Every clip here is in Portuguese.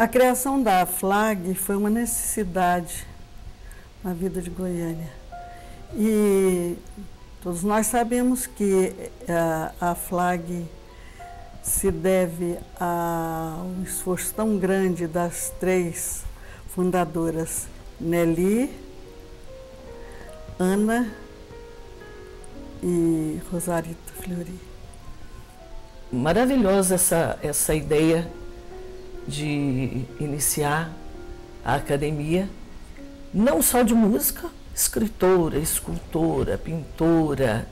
A criação da FLAG foi uma necessidade na vida de Goiânia. E todos nós sabemos que a FLAG se deve a um esforço tão grande das 3 fundadoras, Nelly, Ana e Rosarito Fleury. Maravilhosa essa ideia de iniciar a academia, não só de música, escritora, escultora, pintora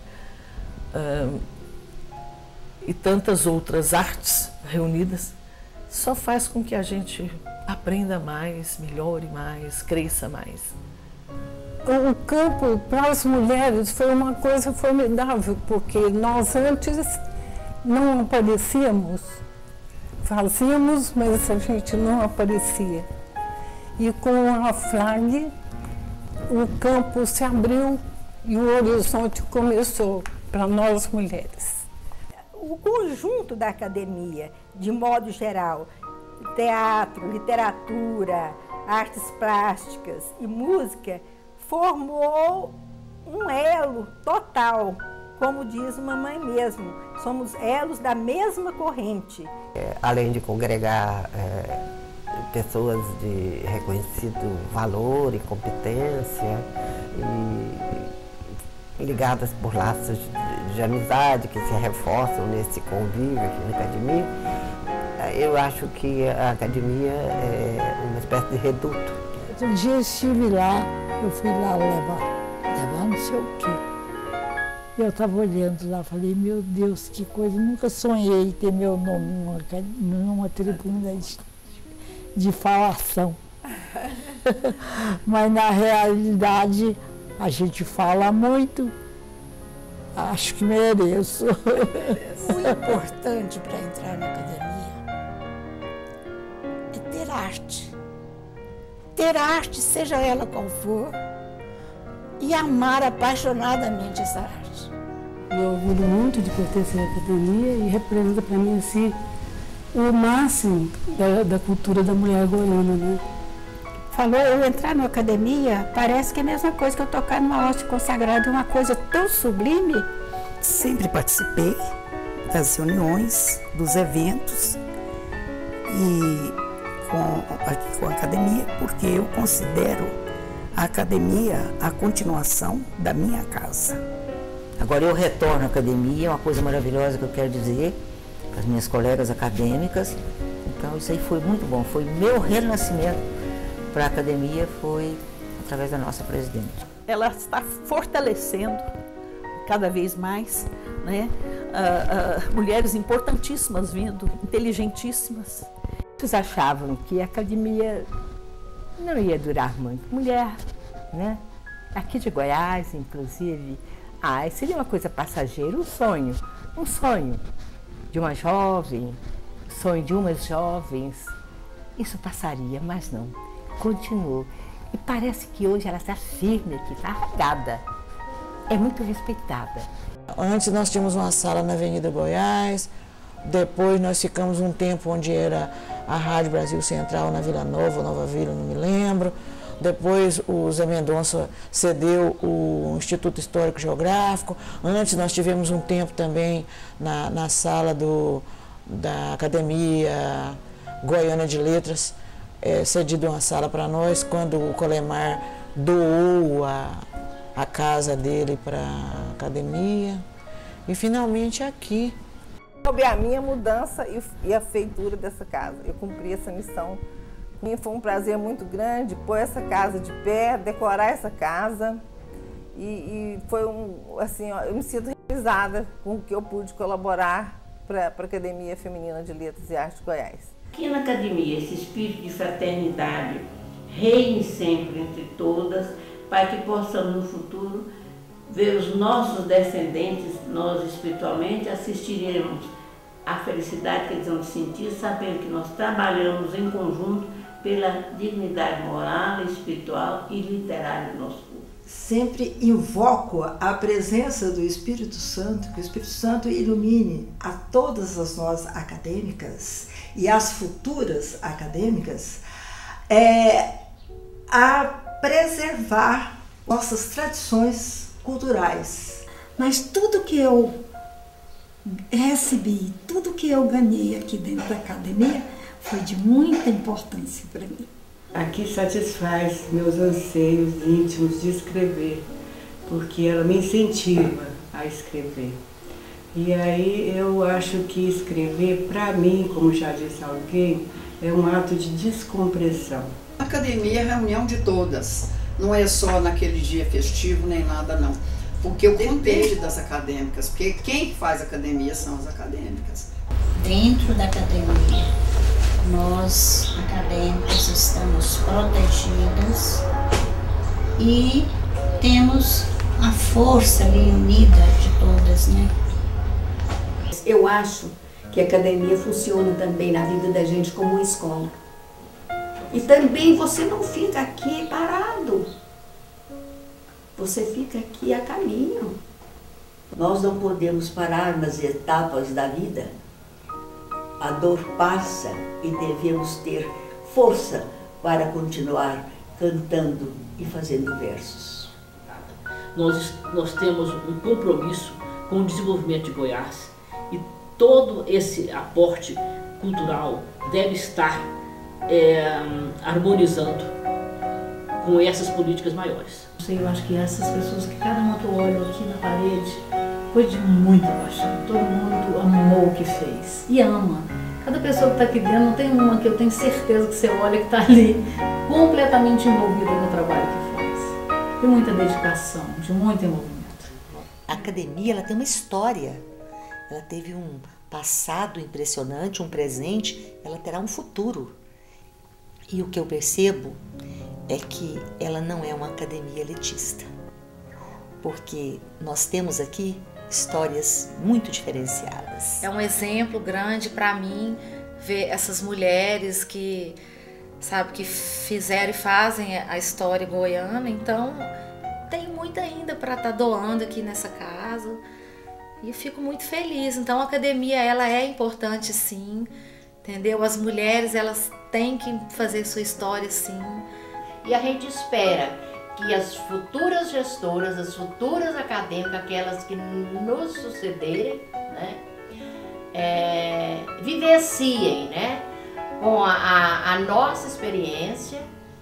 e tantas outras artes reunidas, só faz com que a gente aprenda mais, melhore mais, cresça mais. O campo para as mulheres foi uma coisa formidável, porque nós antes não aparecíamos, fazíamos, mas a gente não aparecia. E com a FLAG, o campo se abriu e o horizonte começou para nós mulheres. O conjunto da academia, de modo geral, teatro, literatura, artes plásticas e música, formou um elo total. Como diz mamãe mesmo, somos elos da mesma corrente. Além de congregar pessoas de reconhecido valor e competência, e ligadas por laços de amizade que se reforçam nesse convívio aqui na academia, eu acho que a academia é uma espécie de reduto. Um dia eu estive lá, eu fui lá levar não sei o quê. Eu estava olhando lá, falei, meu Deus, que coisa, nunca sonhei ter meu nome numa tribuna de falação. Mas na realidade a gente fala muito, acho que mereço. O importante para entrar na academia é ter arte. Ter arte, seja ela qual for, e amar apaixonadamente essa arte. Eu orgulho muito de pertencer à academia e representa para mim assim, o máximo da cultura da mulher goiana, né? Falou, eu entrar na academia, parece que é a mesma coisa que eu tocar numa hóstia consagrada, uma coisa tão sublime. Sempre participei das reuniões, dos eventos e com a academia, porque eu considero a academia a continuação da minha casa. Agora eu retorno à academia, é uma coisa maravilhosa que eu quero dizer para as minhas colegas acadêmicas. Então isso aí foi muito bom, foi meu renascimento para a academia, foi através da nossa presidente. Ela está fortalecendo cada vez mais, né? Mulheres importantíssimas vindo, inteligentíssimas. Muitos achavam que a academia não ia durar muito. Mulher, né? Aqui de Goiás, inclusive, seria uma coisa passageira, um sonho de uma jovem, sonho de umas jovens. Isso passaria, mas não, continuou. E parece que hoje ela está firme aqui, está arraigada. É muito respeitada. Antes nós tínhamos uma sala na Avenida Goiás, depois nós ficamos um tempo onde era a Rádio Brasil Central na Vila Nova, Nova Vila, não me lembro. Depois o Zé Mendonça cedeu o Instituto Histórico Geográfico. Antes nós tivemos um tempo também na sala da Academia Goiana de Letras, cedido uma sala para nós, quando o Colemar doou a casa dele para a academia. E finalmente aqui. Sobre a minha mudança e a feitura dessa casa, eu cumpri essa missão. Para mim foi um prazer muito grande pôr essa casa de pé, decorar essa casa e foi assim, eu me sinto realizada com o que eu pude colaborar para a Academia Feminina de Letras e Artes de Goiás. Que na academia esse espírito de fraternidade reine sempre entre todas, para que possamos no futuro ver os nossos descendentes, nós espiritualmente, assistiremos à felicidade que eles vão sentir, sabendo que nós trabalhamos em conjunto pela dignidade moral, espiritual e literária do nosso povo. sempre invoco a presença do Espírito Santo, que o Espírito Santo ilumine a todas as nós acadêmicas e as futuras acadêmicas a preservar nossas tradições culturais. Mas tudo que eu recebi, tudo que eu ganhei aqui dentro da academia foi de muita importância para mim. Aqui satisfaz meus anseios íntimos de escrever, porque ela me incentiva a escrever. E aí eu acho que escrever, para mim, como já disse alguém, é um ato de descompressão. A academia é reunião de todas, não é só naquele dia festivo nem nada não. Porque depende das acadêmicas, porque quem faz academia são as acadêmicas. Dentro da academia, nós, acadêmicos, estamos protegidos e temos a força ali unida de todas, né? Eu acho que a academia funciona também na vida da gente como uma escola. E também você não fica aqui parado. Você fica aqui a caminho. Nós não podemos parar nas etapas da vida. A dor passa e devemos ter força para continuar cantando e fazendo versos. Nós temos um compromisso com o desenvolvimento de Goiás e todo esse aporte cultural deve estar harmonizando com essas políticas maiores. Eu acho que essas pessoas que cada um botou olho aqui na parede foi de muita paixão. Todo mundo amou o que fez e ama. Cada pessoa que está aqui dentro, não tem uma que eu tenho certeza que você olha que está ali completamente envolvida no trabalho que faz. De muita dedicação, de muito envolvimento. A academia, ela tem uma história. Ela teve um passado impressionante, um presente, ela terá um futuro. E o que eu percebo é que ela não é uma academia elitista, porque nós temos aqui histórias muito diferenciadas. É um exemplo grande para mim ver essas mulheres que, sabe, que fizeram e fazem a história goiana. Então tem muito ainda para estar doando aqui nessa casa e eu fico muito feliz. Então a academia, ela é importante sim, entendeu? As mulheres, elas têm que fazer sua história sim. E a gente espera que as futuras gestoras, as futuras acadêmicas, aquelas que nos sucederem, né, vivenciem, né, com a nossa experiência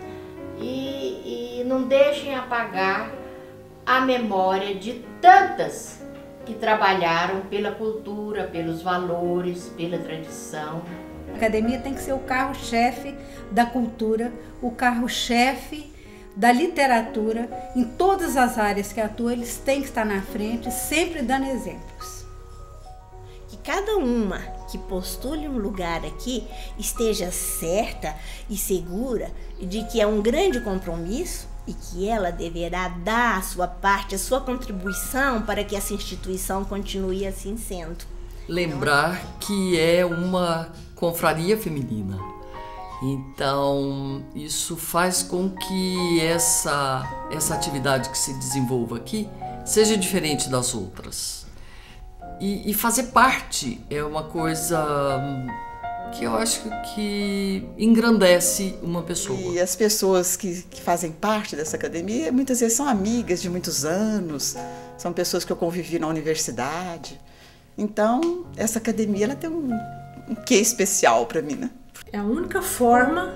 e não deixem apagar a memória de tantas que trabalharam pela cultura, pelos valores, pela tradição. A academia tem que ser o carro-chefe da cultura, o carro-chefe da literatura. Em todas as áreas que atuam, eles têm que estar na frente, sempre dando exemplos. Que cada uma que postule um lugar aqui esteja certa e segura de que é um grande compromisso e que ela deverá dar a sua parte, a sua contribuição para que essa instituição continue assim sendo. Lembrar que é uma confraria feminina. Então, isso faz com que essa atividade que se desenvolva aqui seja diferente das outras. E fazer parte é uma coisa que eu acho que engrandece uma pessoa. E as pessoas que fazem parte dessa academia, muitas vezes são amigas de muitos anos, são pessoas que eu convivi na universidade. Então, essa academia, ela tem um quê especial para mim, né? É a única forma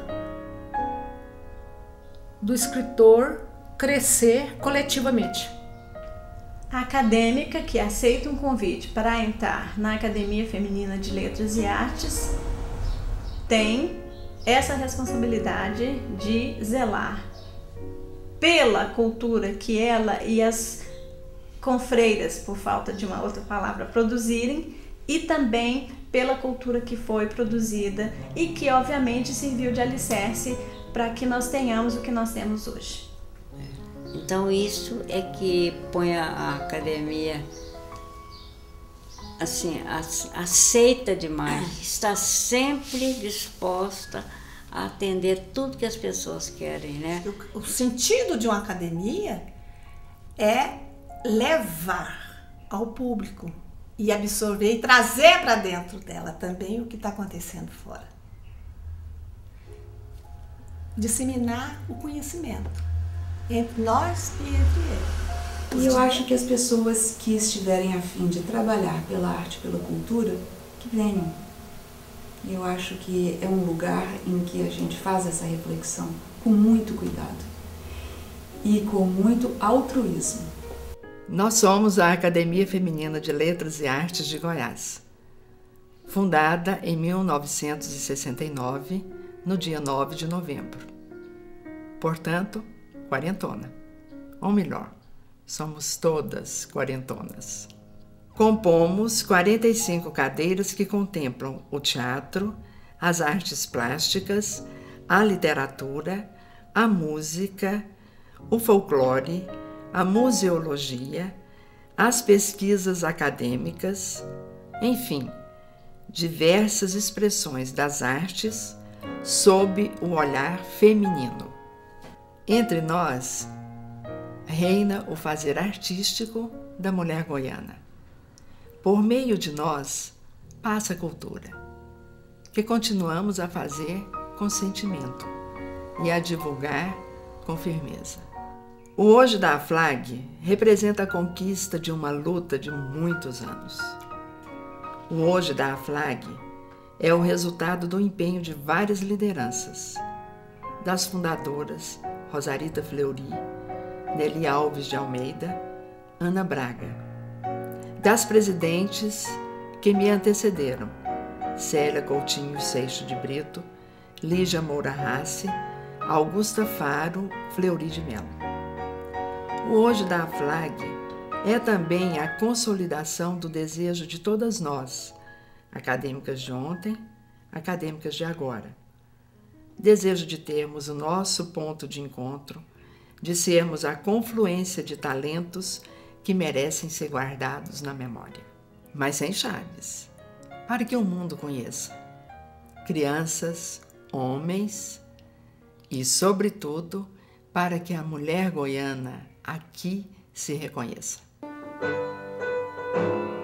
do escritor crescer coletivamente. A acadêmica que aceita um convite para entrar na Academia Feminina de Letras e Artes tem essa responsabilidade de zelar pela cultura que ela e as confreiras, por falta de uma outra palavra, produzirem, e também pela cultura que foi produzida e que obviamente serviu de alicerce para que nós tenhamos o que nós temos hoje. Então isso é que põe a academia assim, aceita demais, está sempre disposta a atender tudo que as pessoas querem, né? O sentido de uma academia é levar ao público e absorver e trazer para dentro dela também o que está acontecendo fora. Disseminar o conhecimento entre nós e entre eles. E eu acho que as pessoas que estiverem a fim de trabalhar pela arte, pela cultura, que venham. Eu acho que é um lugar em que a gente faz essa reflexão com muito cuidado e com muito altruísmo. Nós somos a Academia Feminina de Letras e Artes de Goiás, fundada em 1969, no dia 9 de novembro. Portanto, quarentona. Ou melhor, somos todas quarentonas. Compomos 45 cadeiras que contemplam o teatro, as artes plásticas, a literatura, a música, o folclore, a museologia, as pesquisas acadêmicas, enfim, diversas expressões das artes sob o olhar feminino. Entre nós, reina o fazer artístico da mulher goiana. Por meio de nós, passa a cultura, que continuamos a fazer com sentimento e a divulgar com firmeza. O Hoje da AFLAG representa a conquista de uma luta de muitos anos. O Hoje da AFLAG é o resultado do empenho de várias lideranças, das fundadoras Rosarita Fleury, Nelly Alves de Almeida, Ana Braga, das presidentes que me antecederam, Célia Coutinho Seixo de Brito, Lígia Moura Rassi, Augusta Faro Fleury de Mello. O Hoje da AFLAG é também a consolidação do desejo de todas nós, acadêmicas de ontem, acadêmicas de agora. Desejo de termos o nosso ponto de encontro, de sermos a confluência de talentos que merecem ser guardados na memória, mas sem chaves, para que o mundo conheça. Crianças, homens e, sobretudo, para que a mulher goiana aqui se reconheça.